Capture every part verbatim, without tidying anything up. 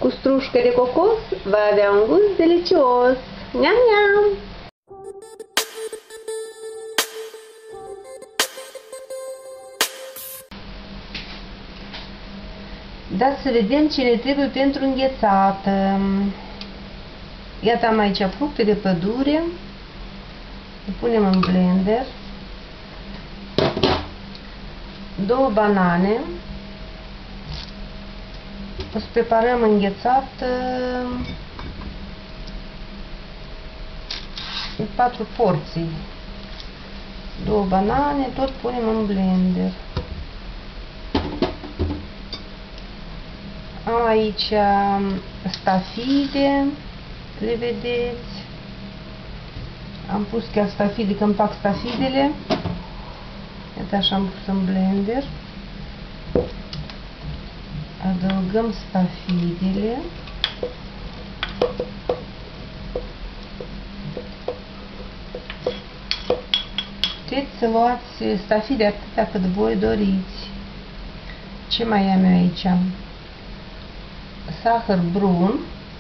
cu strușcă de cocos va avea un gust delicios. Niam, niam! Dați să vedem ce ne trebuie pentru înghețată. Iată, am aici fructe de pădure. Le punem în blender. Două banane. O să preparăm înghețată în patru porții. Două banane, tot punem în blender. Am aici stafide, le vedeți. Am pus chiar stafide, când fac stafidele. Iată, așa am pus în blender. Adăugăm stafidele. Puteți să luați stafide atâta cât voi doriți. Ce mai am eu aici? Sahăr brun,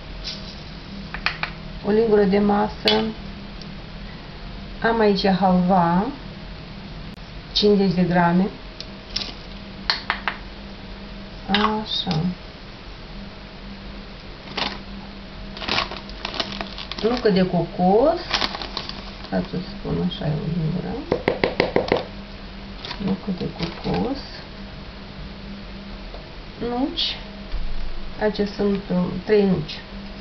o lingură de masă. Am aici halva, cincizeci de grame. Așa. Nucă de cocos. Stați să spun așa, e o lingură. Nucă de cocos. Nuci. Aici sunt trei nuci.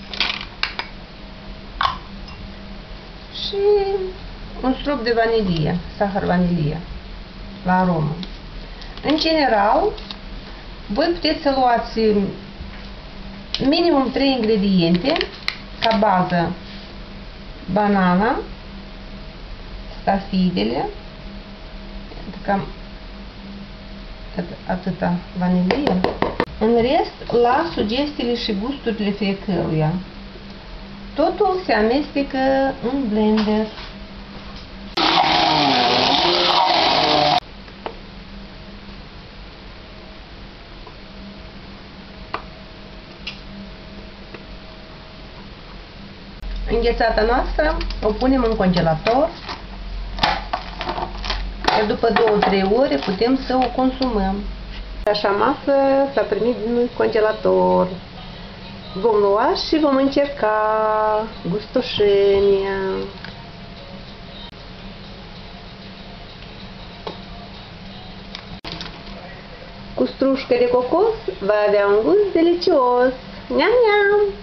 Și un strop de vanilie, sahăr vanilie, la aromă. În general, voi puteți să luați minimum trei ingrediente ca bază: banana, stafidele, cam atâta vanilie. În rest, la sugestiile și gusturile fiecăruia. Totul se amestecă în blender. Înghețata noastră o punem în congelator. Iar după două-trei ore putem să o consumăm. Așa masă s-a primit din congelator. Vom lua și vom încerca gustoșenia. Cu strușcă de cocos va avea un gust delicios. Niam, niam!